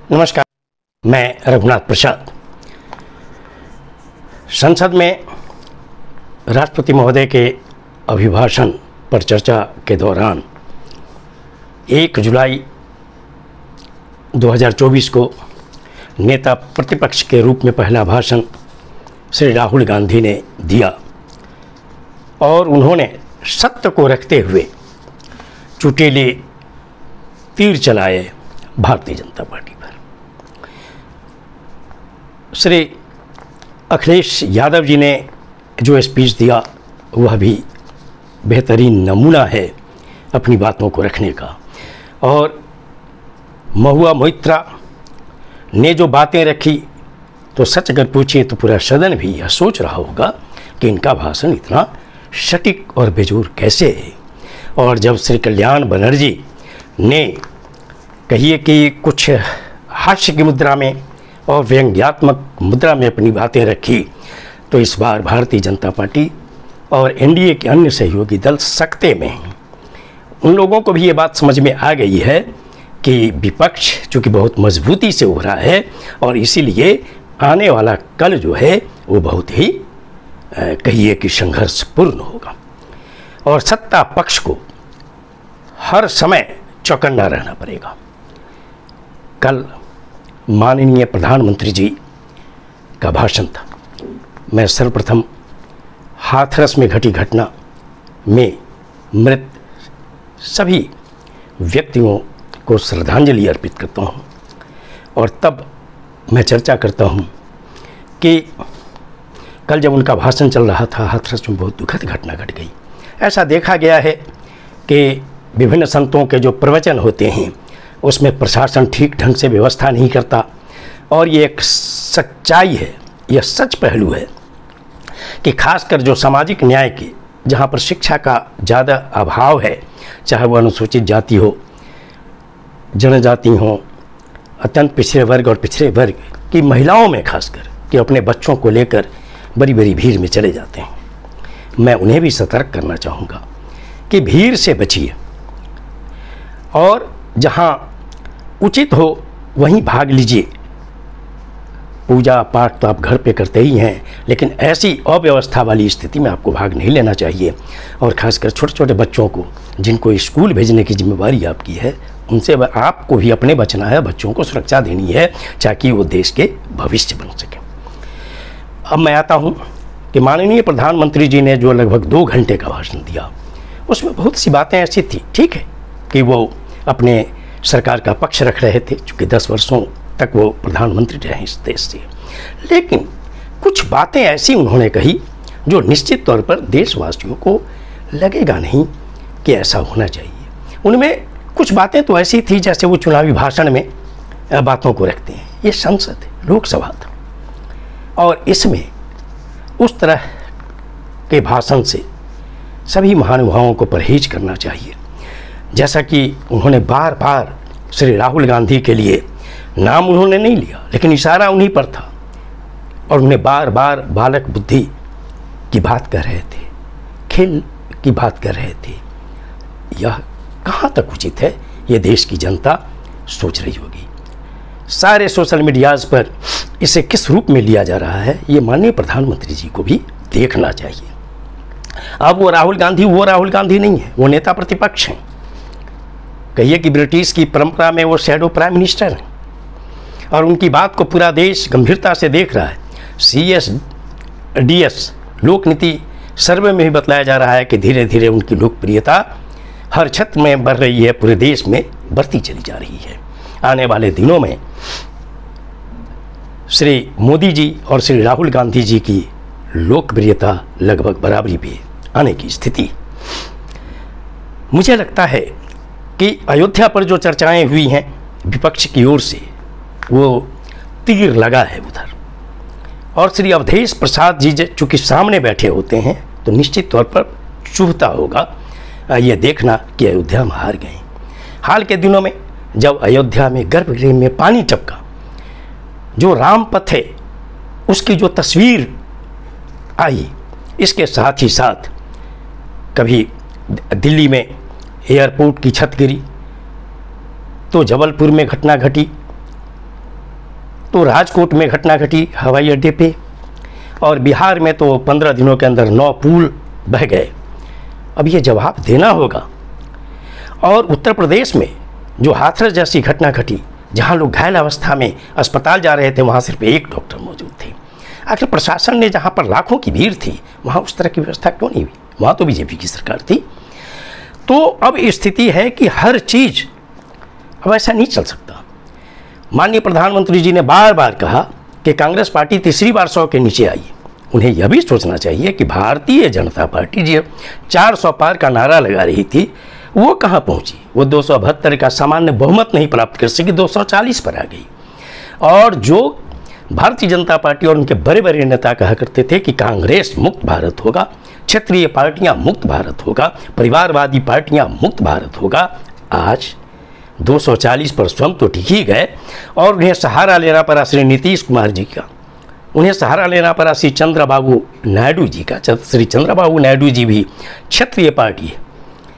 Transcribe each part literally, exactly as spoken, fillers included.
नमस्कार, मैं रघुनाथ प्रसाद। संसद में राष्ट्रपति महोदय के अभिभाषण पर चर्चा के दौरान एक जुलाई दो हज़ार चौबीस को नेता प्रतिपक्ष के रूप में पहला भाषण श्री राहुल गांधी ने दिया और उन्होंने सत्य को रखते हुए चुटीले तीर चलाए भारतीय जनता पार्टी पर। श्री अखिलेश यादव जी ने जो स्पीच दिया वह भी बेहतरीन नमूना है अपनी बातों को रखने का। और महुआ मोइत्रा ने जो बातें रखी तो सच अगर पूछिए तो पूरा सदन भी यह सोच रहा होगा कि इनका भाषण इतना सटीक और बेजोर कैसे है। और जब श्री कल्याण बनर्जी ने कहिए कि कुछ हास्य की मुद्रा में और व्यंग्यात्मक मुद्रा में अपनी बातें रखी तो इस बार भारतीय जनता पार्टी और एनडीए के अन्य सहयोगी दल सकते में हैं। उन लोगों को भी ये बात समझ में आ गई है कि विपक्ष चूँकि बहुत मजबूती से उभरा है और इसीलिए आने वाला कल जो है वो बहुत ही कहिए कि संघर्षपूर्ण होगा और सत्ता पक्ष को हर समय चौकन्ना रहना पड़ेगा। कल माननीय प्रधानमंत्री जी का भाषण था। मैं सर्वप्रथम हाथरस में घटी घटना में मृत सभी व्यक्तियों को श्रद्धांजलि अर्पित करता हूँ और तब मैं चर्चा करता हूँ कि कल जब उनका भाषण चल रहा था हाथरस में बहुत दुखद घटना घट गई। ऐसा देखा गया है कि विभिन्न संतों के जो प्रवचन होते हैं उसमें प्रशासन ठीक ढंग से व्यवस्था नहीं करता और ये एक सच्चाई है, यह सच पहलू है कि खासकर जो सामाजिक न्याय के जहाँ पर शिक्षा का ज़्यादा अभाव है, चाहे वो अनुसूचित जाति हो, जनजाति हो, अत्यंत पिछड़े वर्ग और पिछड़े वर्ग की महिलाओं में खासकर कि अपने बच्चों को लेकर बड़ी बड़ी भीड़ में चले जाते हैं। मैं उन्हें भी सतर्क करना चाहूँगा कि भीड़ से बचिए और जहाँ उचित हो वहीं भाग लीजिए। पूजा पाठ तो आप घर पे करते ही हैं, लेकिन ऐसी अव्यवस्था वाली स्थिति में आपको भाग नहीं लेना चाहिए। और ख़ासकर छोटे छोटे बच्चों को जिनको स्कूल भेजने की जिम्मेवारी आपकी है, उनसे आपको भी अपने बचना है, बच्चों को सुरक्षा देनी है ताकि वो देश के भविष्य बन सके। अब मैं आता हूँ कि माननीय प्रधानमंत्री जी ने जो लगभग दो घंटे का भाषण दिया उसमें बहुत सी बातें ऐसी थी, ठीक है कि वो अपने सरकार का पक्ष रख रहे थे चूँकि दस वर्षों तक वो प्रधानमंत्री रहे इस देश से, लेकिन कुछ बातें ऐसी उन्होंने कही जो निश्चित तौर पर देशवासियों को लगेगा नहीं कि ऐसा होना चाहिए। उनमें कुछ बातें तो ऐसी थी जैसे वो चुनावी भाषण में बातों को रखते हैं। ये संसद है, लोकसभा था और इसमें उस तरह के भाषण से सभी महानुभावों को परहेज करना चाहिए। जैसा कि उन्होंने बार बार श्री राहुल गांधी के लिए नाम उन्होंने नहीं लिया लेकिन इशारा उन्हीं पर था और उन्हें बार बार बालक बुद्धि की बात कर रहे थे, खेल की बात कर रहे थे। यह कहाँ तक उचित है ये देश की जनता सोच रही होगी। सारे सोशल मीडियाज़ पर इसे किस रूप में लिया जा रहा है ये माननीय प्रधानमंत्री जी को भी देखना चाहिए। अब वो राहुल गांधी वो राहुल गांधी नहीं है, वो नेता प्रतिपक्ष हैं। कहिए कि ब्रिटिश की परंपरा में वो शैडो प्राइम मिनिस्टर हैं और उनकी बात को पूरा देश गंभीरता से देख रहा है। सी एस डी एस लोक नीति सर्वे में भी बतलाया जा रहा है कि धीरे धीरे उनकी लोकप्रियता हर क्षेत्र में बढ़ रही है, पूरे देश में बढ़ती चली जा रही है। आने वाले दिनों में श्री मोदी जी और श्री राहुल गांधी जी की लोकप्रियता लगभग बराबरी पे आने की स्थिति। मुझे लगता है कि अयोध्या पर जो चर्चाएं हुई हैं विपक्ष की ओर से वो तीर लगा है उधर और श्री अवधेश प्रसाद जी चूँकि सामने बैठे होते हैं तो निश्चित तौर पर चुभता होगा ये देखना कि अयोध्या में हार गए। हाल के दिनों में जब अयोध्या में गर्भगृह में पानी टपका, जो राम पथ है उसकी जो तस्वीर आई, इसके साथ ही साथ कभी दिल्ली में एयरपोर्ट की छत गिरी, तो जबलपुर में घटना घटी तो राजकोट में घटना घटी हवाई अड्डे पे, और बिहार में तो पंद्रह दिनों के अंदर नौ पुल बह गए। अब ये जवाब देना होगा। और उत्तर प्रदेश में जो हाथरस जैसी घटना घटी, जहाँ लोग घायल अवस्था में अस्पताल जा रहे थे, वहाँ सिर्फ एक डॉक्टर मौजूद थे। आखिर प्रशासन ने, जहाँ पर लाखों की भीड़ थी, वहाँ उस तरह की व्यवस्था क्यों नहीं हुई? वहाँ तो बीजेपी की सरकार थी। तो अब स्थिति है कि हर चीज़ अब ऐसा नहीं चल सकता। माननीय प्रधानमंत्री जी ने बार बार कहा कि कांग्रेस पार्टी तीसरी बार सौ के नीचे आई। उन्हें यह भी सोचना चाहिए कि भारतीय जनता पार्टी जो चार सौ पार का नारा लगा रही थी, वो कहाँ पहुँची? वो दो सौ बहत्तर का सामान्य बहुमत नहीं प्राप्त कर सकी, दो सौ चालीस पर आ गई। और जो भारतीय जनता पार्टी और उनके बड़े बड़े नेता कहा करते थे कि कांग्रेस मुक्त भारत होगा, क्षेत्रीय पार्टियां मुक्त भारत होगा, परिवारवादी पार्टियां मुक्त भारत होगा, आज दो सौ चालीस पर स्वयं तो टिक ही गए। और उन्हें सहारा लेना पड़ा श्री नीतीश कुमार जी का, उन्हें सहारा लेना पड़ा श्री चंद्रबाबू नायडू जी का। श्री चंद्रबाबू नायडू जी भी क्षेत्रीय पार्टी है।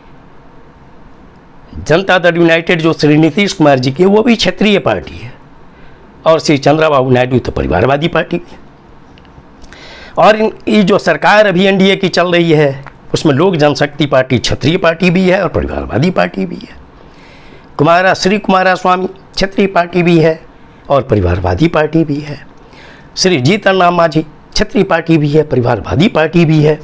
जनता दल यूनाइटेड जो श्री नीतीश कुमार जी की, वो भी क्षेत्रीय पार्टी है। और श्री चंद्रबाबू नायडू तो परिवारवादी पार्टी भी। और ये जो सरकार अभी एनडीए की चल रही है, उसमें लोक जनशक्ति पार्टी क्षेत्रीय पार्टी भी है और परिवारवादी पार्टी भी है। कुमारा श्री कुमारा स्वामी क्षेत्रीय पार्टी भी है और परिवारवादी पार्टी भी है। श्री जीतन राम मांझी क्षेत्रीय पार्टी भी है, परिवारवादी पार्टी भी है।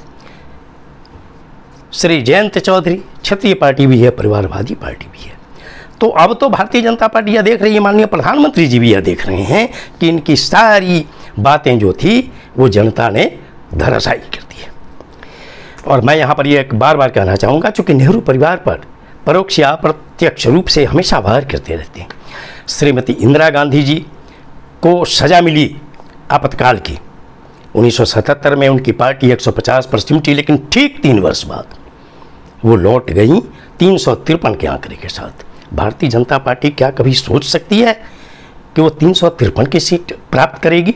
श्री जयंत चौधरी क्षेत्रीय पार्टी भी है, परिवारवादी पार्टी भी है। तो अब तो भारतीय जनता पार्टी यह देख रही है, माननीय प्रधानमंत्री जी भी यह देख रहे हैं कि इनकी सारी बातें जो थी वो जनता ने धराशायी कर दी है। और मैं यहाँ पर यह बार बार कहना चाहूँगा, चूँकि नेहरू परिवार पर परोक्ष या प्रत्यक्ष रूप से हमेशा वार करते रहते हैं। श्रीमती इंदिरा गांधी जी को सज़ा मिली आपातकाल की, उन्नीस सौ सतहत्तर में उनकी पार्टी एक सौ पचास पर सिमटी, लेकिन ठीक तीन वर्ष बाद वो लौट गई तीन सौ तिरपन के आंकड़े के साथ। भारतीय जनता पार्टी क्या कभी सोच सकती है कि वो तीन सौ तिरपन की सीट प्राप्त करेगी?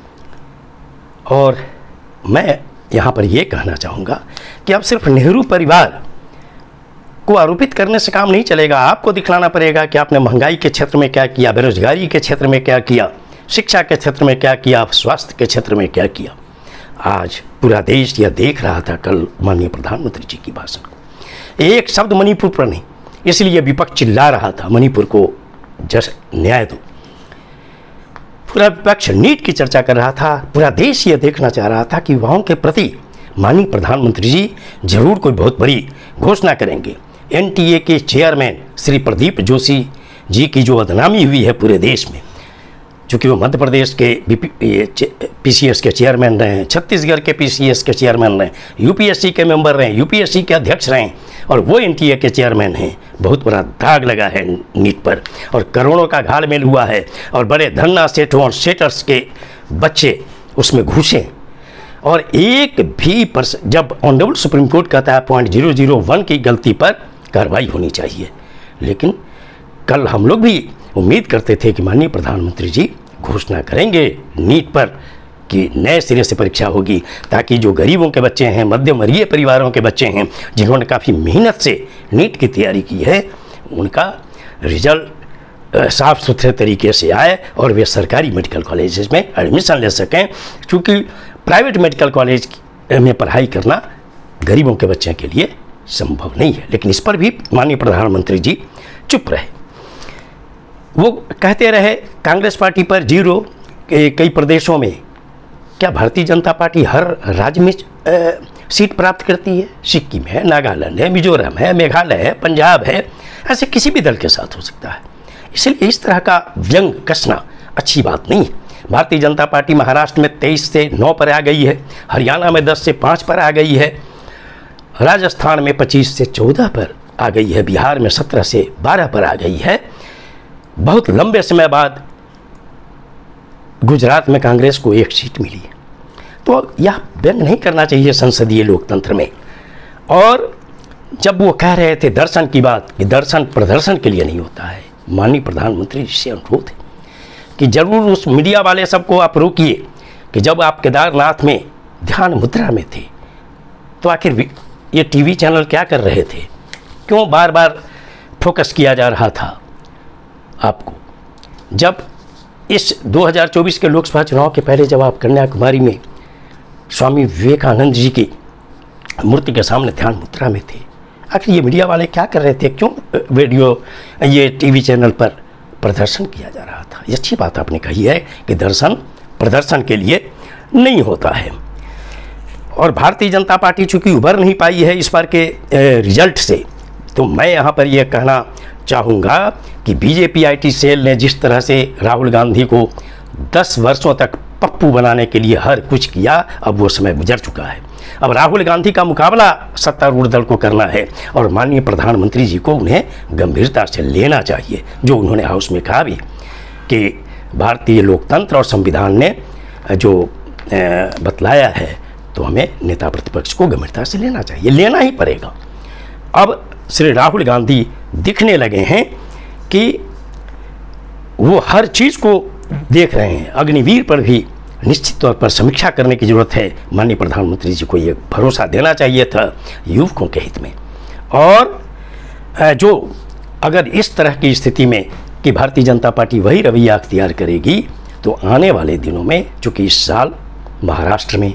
और मैं यहाँ पर ये कहना चाहूँगा कि अब सिर्फ नेहरू परिवार को आरोपित करने से काम नहीं चलेगा। आपको दिखलाना पड़ेगा कि आपने महंगाई के क्षेत्र में क्या किया, बेरोजगारी के क्षेत्र में क्या किया, शिक्षा के क्षेत्र में क्या किया, स्वास्थ्य के क्षेत्र में क्या किया। आज पूरा देश यह देख रहा था कल माननीय प्रधानमंत्री जी की भाषण को। एक शब्द मणिपुर पर नहीं, इसलिए विपक्ष चिल्ला रहा था मणिपुर को जैसे न्याय दो। पूरा विपक्ष नीट की चर्चा कर रहा था। पूरा देश ये देखना चाह रहा था कि युवाओं के प्रति माननीय प्रधानमंत्री जी जरूर कोई बहुत बड़ी घोषणा करेंगे। एनटीए के चेयरमैन श्री प्रदीप जोशी जी की जो बदनामी हुई है पूरे देश में, चूँकि वो मध्य प्रदेश के पीसीएस के चेयरमैन रहे हैं, छत्तीसगढ़ के पीसीएस के चेयरमैन रहे, यूपीएससी के मेंबर रहे, यूपीएससी के अध्यक्ष रहे, और वो एनटीए के चेयरमैन हैं। बहुत बड़ा दाग लगा है नीट पर और करोड़ों का घालमेल हुआ है। और बड़े धन्ना सेठों और सेटर्स के बच्चे उसमें घुसे, और एक भी पर्स जब ऑनरेबल सुप्रीम कोर्ट कहता है पॉइंट जीरो जीरो वन की गलती पर कार्रवाई होनी चाहिए, लेकिन कल हम लोग भी उम्मीद करते थे कि माननीय प्रधानमंत्री जी घोषणा करेंगे नीट पर कि नए सिरे से परीक्षा होगी, ताकि जो गरीबों के बच्चे हैं, मध्यम वर्गीय परिवारों के बच्चे हैं, जिन्होंने काफ़ी मेहनत से नीट की तैयारी की है, उनका रिजल्ट साफ सुथरे तरीके से आए और वे सरकारी मेडिकल कॉलेजेस में एडमिशन ले सकें। क्योंकि प्राइवेट मेडिकल कॉलेज में पढ़ाई करना गरीबों के बच्चों के लिए संभव नहीं है। लेकिन इस पर भी माननीय प्रधानमंत्री जी चुप रहे। वो कहते रहे कांग्रेस पार्टी पर जीरो। कई प्रदेशों में क्या भारतीय जनता पार्टी हर राज्य में ए, सीट प्राप्त करती है? सिक्किम है, नागालैंड है, मिजोरम है, मेघालय है, पंजाब है, ऐसे किसी भी दल के साथ हो सकता है। इसलिए इस तरह का व्यंग कसना अच्छी बात नहीं है। भारतीय जनता पार्टी महाराष्ट्र में तेईस से नौ पर आ गई है, हरियाणा में दस से पाँच पर आ गई है, राजस्थान में पच्चीस से चौदह पर आ गई है, बिहार में सत्रह से बारह पर आ गई है। बहुत लंबे समय बाद गुजरात में कांग्रेस को एक सीट मिली है। तो यह व्यंग नहीं करना चाहिए संसदीय लोकतंत्र में। और जब वो कह रहे थे दर्शन की बात कि दर्शन प्रदर्शन के लिए नहीं होता है, माननीय प्रधानमंत्री जी से अनुरोध है कि जरूर उस मीडिया वाले सबको आप रोकिए कि जब आप केदारनाथ में ध्यान मुद्रा में थे तो आखिर ये टीवी चैनल क्या कर रहे थे? क्यों बार बार फोकस किया जा रहा था आपको? जब इस दो हज़ार चौबीस के लोकसभा चुनाव के पहले जब आप कन्याकुमारी में स्वामी विवेकानंद जी की मूर्ति के सामने ध्यान मुद्रा में थे, आखिर ये मीडिया वाले क्या कर रहे थे? क्यों वीडियो ये टीवी चैनल पर प्रदर्शन किया जा रहा था? ये अच्छी बात आपने कही है कि दर्शन प्रदर्शन के लिए नहीं होता है। और भारतीय जनता पार्टी चूंकि उभर नहीं पाई है इस बार के रिजल्ट से, तो मैं यहाँ पर यह कहना चाहूँगा कि बीजेपी आईटी सेल ने जिस तरह से राहुल गांधी को दस वर्षों तक पप्पू बनाने के लिए हर कुछ किया, अब वो समय गुजर चुका है। अब राहुल गांधी का मुकाबला सत्तारूढ़ दल को करना है और माननीय प्रधानमंत्री जी को उन्हें गंभीरता से लेना चाहिए, जो उन्होंने हाउस में कहा भी कि भारतीय लोकतंत्र और संविधान ने जो बतलाया है, तो हमें नेता प्रतिपक्ष को गंभीरता से लेना चाहिए, लेना ही पड़ेगा। अब श्री राहुल गांधी दिखने लगे हैं कि वो हर चीज़ को देख रहे हैं। अग्निवीर पर भी निश्चित तौर पर समीक्षा करने की ज़रूरत है। माननीय प्रधानमंत्री जी को ये भरोसा देना चाहिए था युवकों के हित में। और जो अगर इस तरह की स्थिति में कि भारतीय जनता पार्टी वही रवैया अख्तियार करेगी, तो आने वाले दिनों में, चूँकि इस साल महाराष्ट्र में,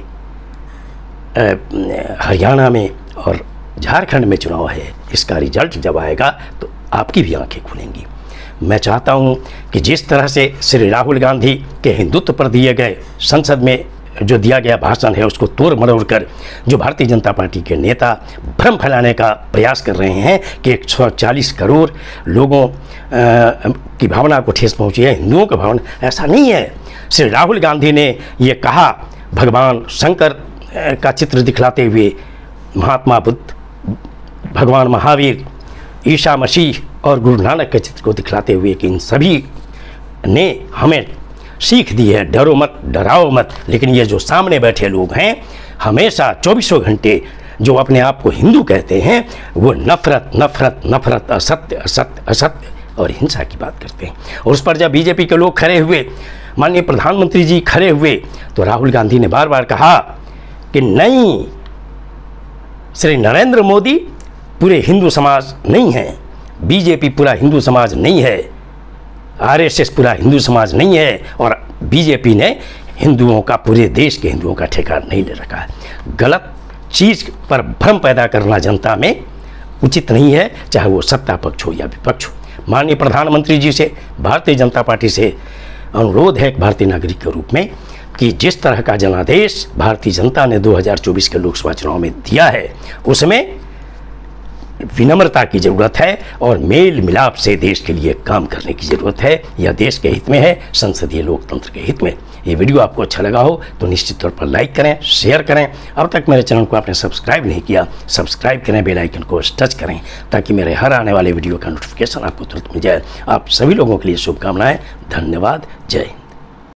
हरियाणा में और झारखंड में चुनाव है, इसका रिजल्ट जब आएगा तो आपकी भी आंखें खुलेंगी। मैं चाहता हूं कि जिस तरह से श्री राहुल गांधी के हिंदुत्व पर दिए गए संसद में जो दिया गया भाषण है, उसको तोड़ मरोड़ कर जो भारतीय जनता पार्टी के नेता भ्रम फैलाने का प्रयास कर रहे हैं कि एक सौ चालीस करोड़ लोगों आ, की भावना को ठेस पहुंची है, हिंदुओं की भावना, ऐसा नहीं है। श्री राहुल गांधी ने ये कहा, भगवान शंकर का चित्र दिखलाते हुए, महात्मा बुद्ध, भगवान महावीर, ईसा मसीह और गुरु नानक के चित्र को दिखलाते हुए कि इन सभी ने हमें सीख दी है, डरो मत, डराओ मत। लेकिन ये जो सामने बैठे लोग हैं, हमेशा चौबीसों घंटे जो अपने आप को हिंदू कहते हैं, वो नफरत नफरत नफरत, असत्य असत्य असत्य और हिंसा की बात करते हैं। और उस पर जब बीजेपी के लोग खड़े हुए, माननीय प्रधानमंत्री जी खड़े हुए, तो राहुल गांधी ने बार बार कहा कि नहीं, श्री नरेंद्र मोदी पूरे हिंदू समाज नहीं है, बीजेपी पूरा हिंदू समाज नहीं है, आरएसएस पूरा हिंदू समाज नहीं है, और बीजेपी ने हिंदुओं का, पूरे देश के हिंदुओं का ठेका नहीं ले रखा है। गलत चीज़ पर भ्रम पैदा करना जनता में उचित नहीं है, चाहे वो सत्ता पक्ष हो या विपक्ष हो। माननीय प्रधानमंत्री जी से, भारतीय जनता पार्टी से अनुरोध है भारतीय नागरिक के रूप में कि जिस तरह का जनादेश भारतीय जनता ने दो हज़ार चौबीस के लोकसभा चुनाव में दिया है, उसमें विनम्रता की ज़रूरत है और मेल मिलाप से देश के लिए काम करने की ज़रूरत है। यह देश के हित में है, संसदीय लोकतंत्र के हित में। ये वीडियो आपको अच्छा लगा हो तो निश्चित तौर पर लाइक करें, शेयर करें। अब तक मेरे चैनल को आपने सब्सक्राइब नहीं किया, सब्सक्राइब करें, बेल आइकन को टच करें, ताकि मेरे हर आने वाले वीडियो का नोटिफिकेशन आपको तुरंत मिल जाए। आप सभी लोगों के लिए शुभकामनाएं। धन्यवाद। जय हिंद।